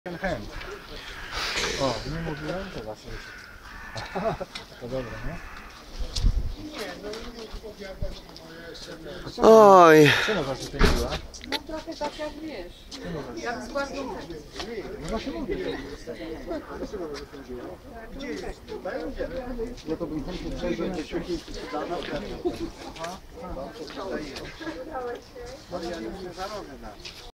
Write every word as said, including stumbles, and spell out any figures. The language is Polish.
Chęt. O, nie mówiłem teraz już. To dobre, nie? Oj. Czemu was wypędziła? No trochę tak jak wiesz, jak z bardzo No właśnie mówię. Dlaczego was wypędziła? Gdzie jest? Ja to bym chętnie przejrzał te ciuchy i dana. Aha. No ja nie zarobię na.